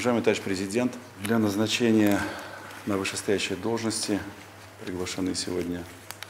Уважаемый товарищ президент, для назначения на вышестоящие должности приглашены сегодня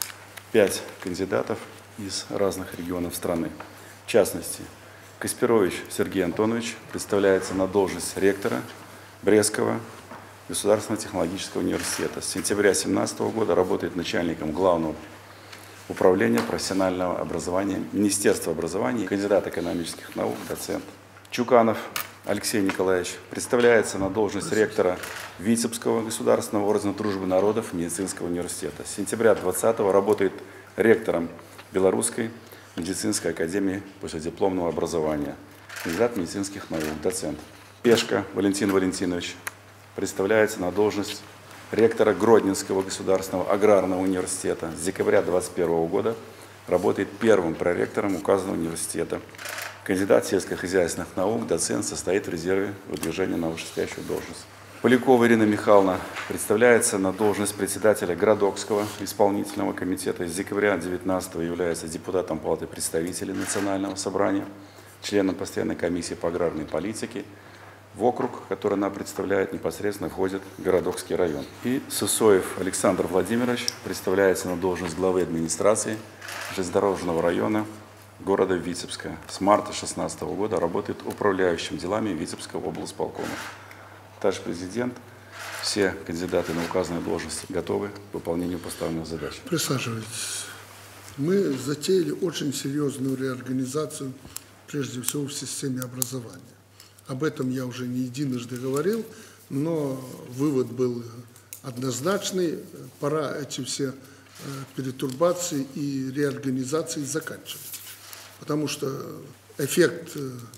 5 кандидатов из разных регионов страны. В частности, Каспирович Сергей Антонович представляется на должность ректора Брестского государственного технологического университета. С сентября 2017 года работает начальником главного управления профессионального образования Министерства образования, кандидат экономических наук, доцент. Чуканов Алексей Николаевич представляется на должность ректора Витебского государственного ордена Дружбы народов медицинского университета. С сентября 2020 работает ректором Белорусской медицинской академии последипломного образования, кандидат медицинских наук, доцент. Пешко Валентин Валентинович представляется на должность ректора Гродненского государственного аграрного университета. С декабря 2021 года работает первым проректором указанного университета. Кандидат сельскохозяйственных наук, доцент, состоит в резерве выдвижения на вышестоящую должность. Полякова Ирина Михайловна представляется на должность председателя Городокского исполнительного комитета. С декабря 2019 является депутатом Палаты представителей Национального собрания, членом постоянной комиссии по аграрной политике. В округ, который она представляет, непосредственно входит Городокский район. И Сысоев Александр Владимирович представляется на должность главы администрации железнодорожного района города Витебска. С марта 2016 года работает управляющим делами Витебского облсполкома. Товарищ президент, все кандидаты на указанные должности готовы к выполнению поставленных задач. Присаживайтесь. Мы затеяли очень серьезную реорганизацию, прежде всего в системе образования. Об этом я уже не единожды говорил, но вывод был однозначный. Пора эти все перетурбации и реорганизации заканчивать. Потому что эффект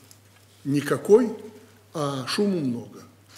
никакой, а шуму много.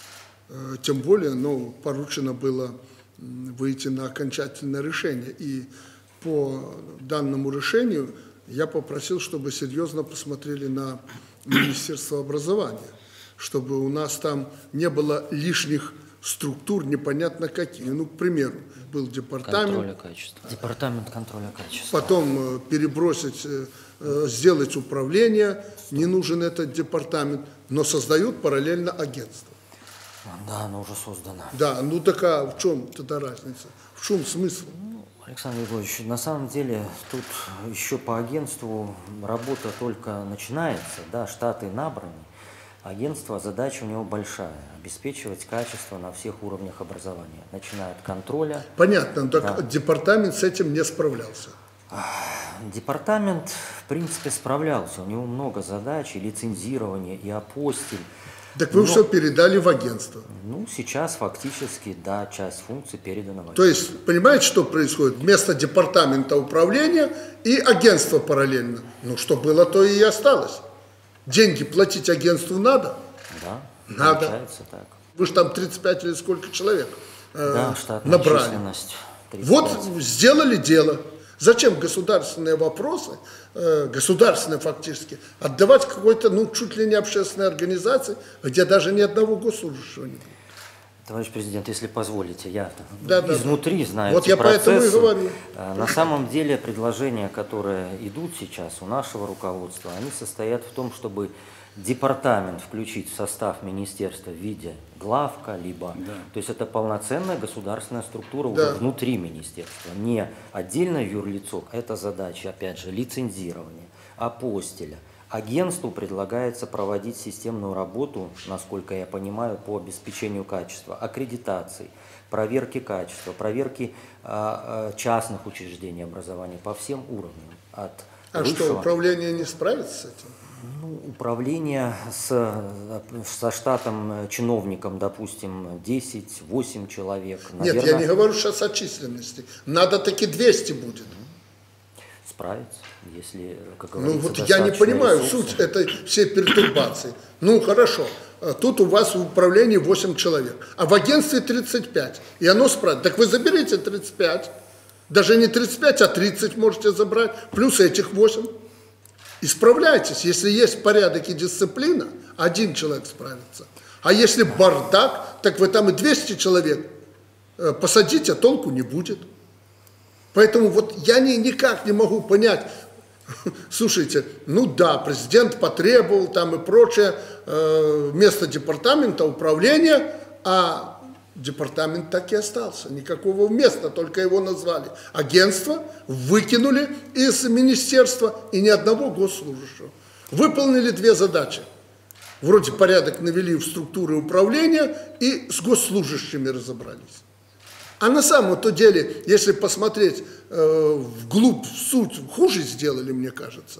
Тем более, поручено было выйти на окончательное решение. И по данному решению я попросил, чтобы серьезно посмотрели на Министерство образования, чтобы у нас там не было лишних структур, непонятно какие. К примеру, был департамент. Контроля качества. Департамент контроля качества. Потом перебросить, сделать управление, не нужен этот департамент, но создают параллельно агентство. Да, оно уже создано. Да, так а в чем тогда разница? В чем смысл? Александр Егорович, на самом деле тут еще по агентству работа только начинается, да, штаты набраны. Агентство, задача у него большая – обеспечивать качество на всех уровнях образования, начиная от контроля. Понятно, так да. Департамент с этим не справлялся. Департамент, в принципе, справлялся. У него много задач, и лицензирование, и апостиль. Так вы все передали в агентство. Сейчас фактически, да, часть функций передана в агентство. То есть, понимаете, что происходит? Вместо департамента управления и агентство параллельно. Что было, то и осталось. Деньги платить агентству надо? Да, надо. Получается так. Вы же там 35 или сколько человек да, штатная набрали. Численность 35. Вот сделали дело. Зачем государственные вопросы, государственные фактически, отдавать какой-то, чуть ли не общественной организации, где даже ни одного госслужащего не будет? Товарищ президент, если позволите, я изнутри знаю вот эти я процессы. Поэтому и говорю. На самом деле предложения, которые идут сейчас у нашего руководства, они состоят в том, чтобы департамент включить в состав министерства в виде главка, либо, то есть это полноценная государственная структура уже внутри министерства, не отдельное юрлицо. Это задача, опять же, лицензирования, апостиля. Агентству предлагается проводить системную работу, насколько я понимаю, по обеспечению качества, аккредитации, проверки качества, проверки частных учреждений образования по всем уровням. А что, управление не справится с этим? Управление со штатом чиновником, допустим, 10-8 человек. Наверное, нет, я не говорю сейчас о численности. Надо таки 200 будет. Справиться, если, как говорится, вот я не понимаю суть этой всей пертурбации. Хорошо, тут у вас в управлении 8 человек, а в агентстве 35, и оно справится. Так вы заберите 35, даже не 35, а 30 можете забрать, плюс этих 8. Исправляйтесь, если есть порядок и дисциплина, один человек справится. А если бардак, так вы там и 200 человек посадите, а толку не будет. Поэтому вот я никак не могу понять, Слушайте, ну да, президент потребовал там и прочее, вместо департамента управления, а департамент так и остался. Никакого места, только его назвали. Агентство выкинули из министерства и ни одного госслужащего. Выполнили две задачи. Вроде порядок навели в структуры управления и с госслужащими разобрались. А на самом-то деле, если посмотреть вглубь, в суть, хуже сделали, мне кажется.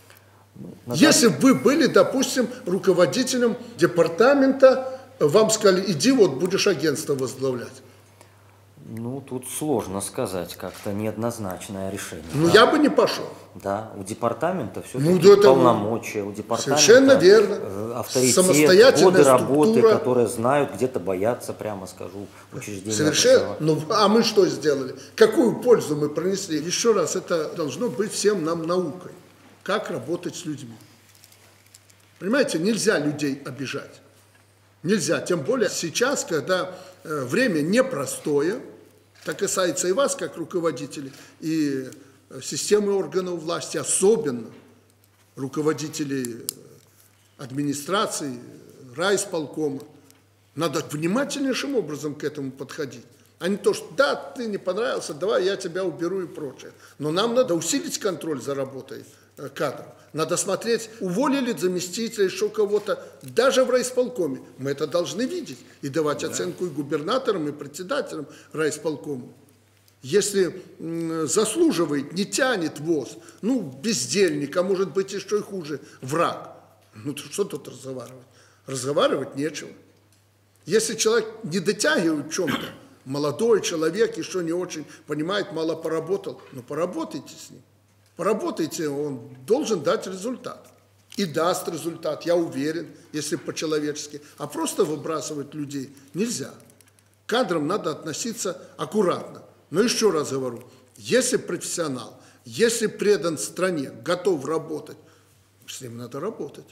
Если бы вы были, допустим, руководителем департамента, вам сказали, иди вот будешь агентство возглавлять. Ну, тут сложно сказать, как-то неоднозначное решение. Ну, да? Я бы не пошел. Да, у департамента все-таки Ну, да, это полномочия, у департамента совершенно верно. Авторитет, Самостоятельная годы работы, структура. которые знают, где-то боятся, прямо скажу, учреждения. Совершенно. Ну, а мы что сделали? Какую пользу мы принесли? Еще раз, это должно быть всем нам наукой. Как работать с людьми. Понимаете, нельзя людей обижать. Нельзя. Тем более сейчас, когда время непростое, это касается и вас, как руководителей, и системы органов власти, особенно руководителей администрации, райисполкома. Надо внимательнейшим образом к этому подходить. А не то, что да, ты не понравился, давай я тебя уберу и прочее. Но нам надо усилить контроль за работой кадров. Надо смотреть, уволили заместителя, еще кого-то, даже в райисполкоме. Мы это должны видеть и давать оценку и губернаторам, и председателям райисполкома. Если заслуживает, не тянет ВОЗ, ну, бездельник, а может быть еще и хуже, враг. Ну, что тут разговаривать? Разговаривать нечего. Если человек не дотягивает в чем-то, молодой человек, еще не очень понимает, мало поработал, ну, поработайте с ним. Поработайте, он должен дать результат. И даст результат, я уверен, если по-человечески. А просто выбрасывать людей нельзя. К кадрам надо относиться аккуратно. Но еще раз говорю, если профессионал, если предан стране, готов работать, с ним надо работать.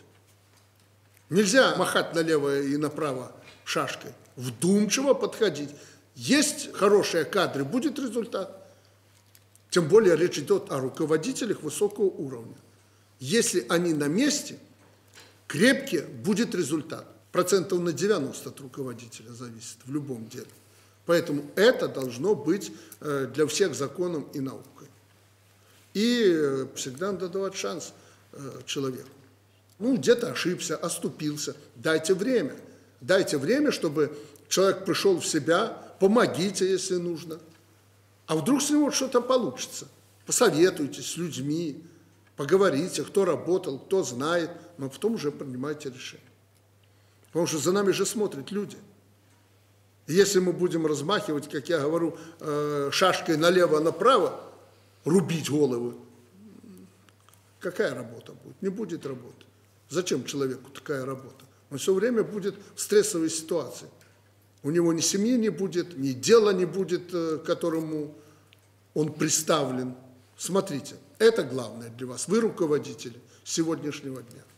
Нельзя махать налево и направо шашкой. Вдумчиво подходить. Есть хорошие кадры, будет результат. Тем более речь идет о руководителях высокого уровня. Если они на месте, крепкие, будет результат. Процентов на 90 от руководителя зависит в любом деле. Поэтому это должно быть для всех законом и наукой. И всегда надо давать шанс человеку. Ну, где-то ошибся, оступился. Дайте время. Дайте время, чтобы человек пришел в себя. Помогите, если нужно. А вдруг с него что-то получится? Посоветуйтесь с людьми, поговорите, кто работал, кто знает, но потом уже принимайте решение. Потому что за нами же смотрят люди. И если мы будем размахивать, как я говорю, шашкой налево-направо, рубить головы, какая работа будет? Не будет работы. Зачем человеку такая работа? Он все время будет в стрессовой ситуации. У него ни семьи не будет, ни дела не будет, к которому он приставлен. Смотрите, это главное для вас. Вы руководители сегодняшнего дня.